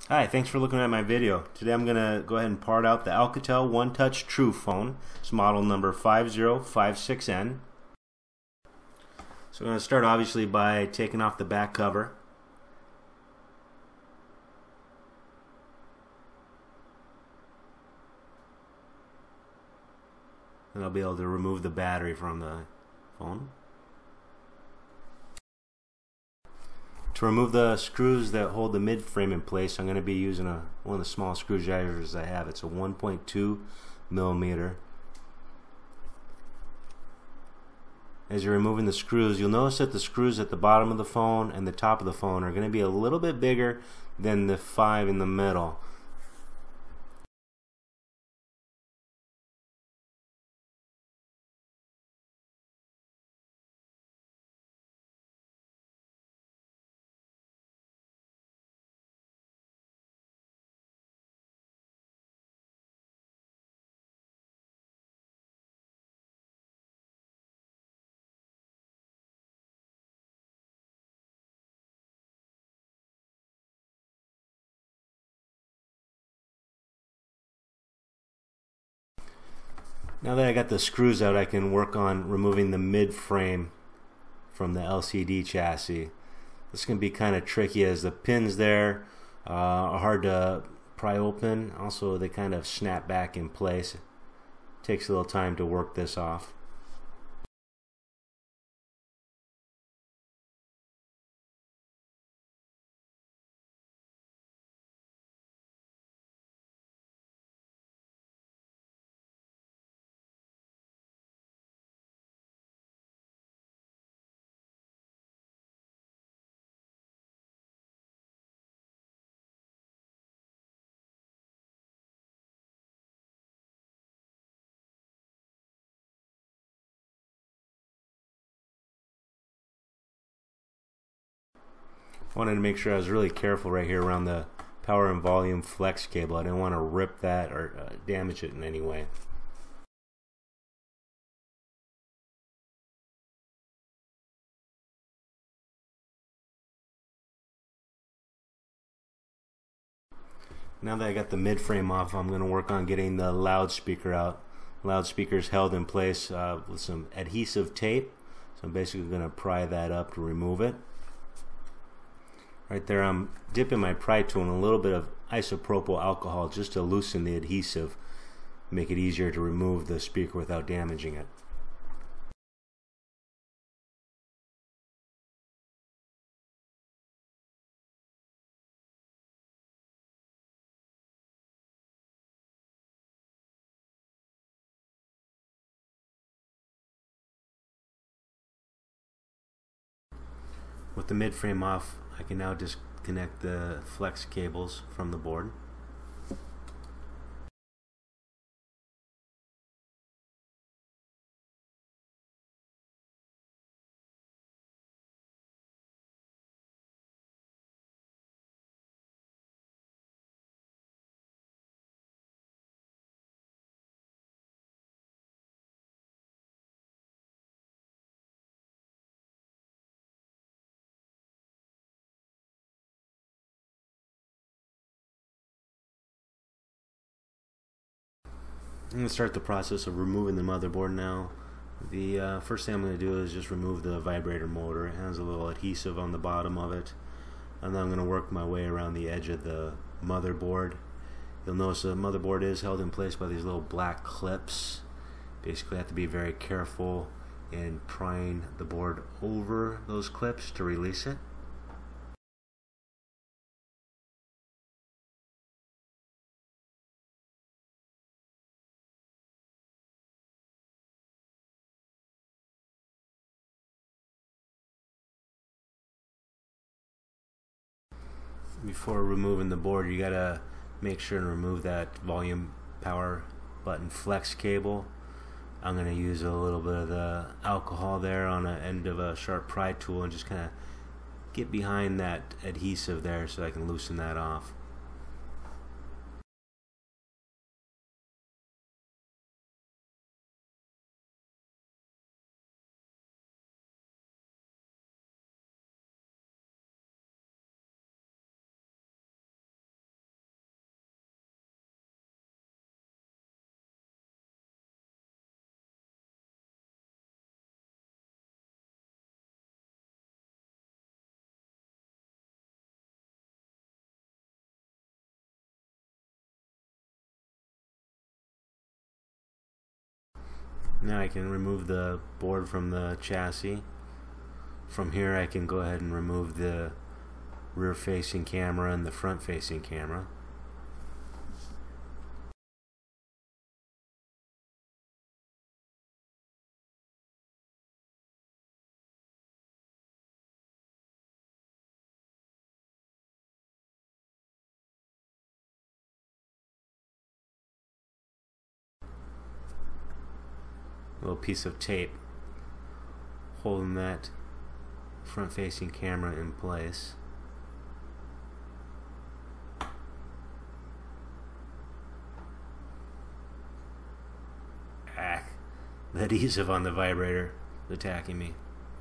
Hi, thanks for looking at my video. Today I'm going to go ahead and part out the Alcatel One Touch True Phone. It's model number 5056N. So I'm going to start obviously by taking off the back cover. And I'll be able to remove the battery from the phone. To remove the screws that hold the mid frame in place, I'm going to be using one of the small screwdrivers I have. It's a 1.2 millimeter. As you're removing the screws, you'll notice that the screws at the bottom of the phone and the top of the phone are going to be a little bit bigger than the 5 in the middle. Now that I got the screws out, I can work on removing the mid frame from the LCD chassis. This can be kind of tricky as the pins there are hard to pry open. Also, they kind of snap back in place. It takes a little time to work this off. I wanted to make sure I was really careful right here around the power and volume flex cable. I didn't want to rip that or damage it in any way. Now that I got the mid frame off, I'm going to work on getting the loudspeaker out. Loudspeaker's held in place with some adhesive tape. So I'm basically going to pry that up to remove it. Right there, I'm dipping my pry tool in a little bit of isopropyl alcohol just to loosen the adhesive, make it easier to remove the speaker without damaging it. With the mid frame off, I can now disconnect the flex cables from the board. I'm going to start the process of removing the motherboard now. The first thing I'm going to do is just remove the vibrator motor. It has a little adhesive on the bottom of it. And then I'm going to work my way around the edge of the motherboard. You'll notice the motherboard is held in place by these little black clips. Basically, I have to be very careful in prying the board over those clips to release it. Before removing the board, you gotta make sure to remove that volume power button flex cable. I'm gonna use a little bit of the alcohol there on the end of a sharp pry tool and just kind of get behind that adhesive there so I can loosen that off. Now I can remove the board from the chassis. From here I can go ahead and remove the rear facing camera and the front facing camera. A little piece of tape holding that front facing camera in place. The adhesive on the vibrator is attacking me.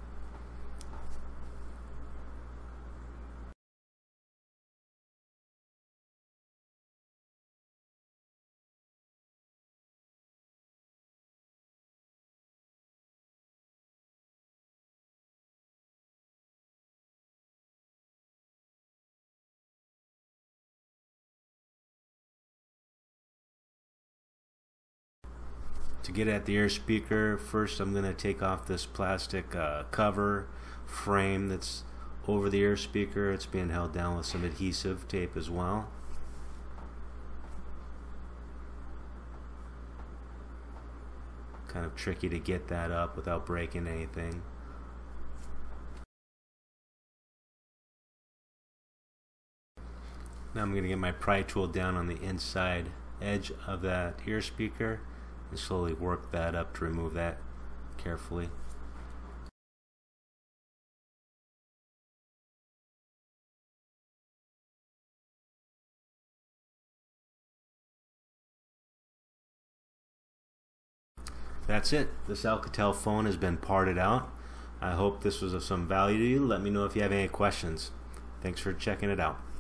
To get at the air speaker, first I'm going to take off this plastic cover frame that's over the air speaker. It's being held down with some adhesive tape as well. Kind of tricky to get that up without breaking anything. Now I'm going to get my pry tool down on the inside edge of that ear speaker and slowly work that up to remove that carefully. That's it. This Alcatel phone has been parted out. I hope this was of some value to you. Let me know if you have any questions. Thanks for checking it out.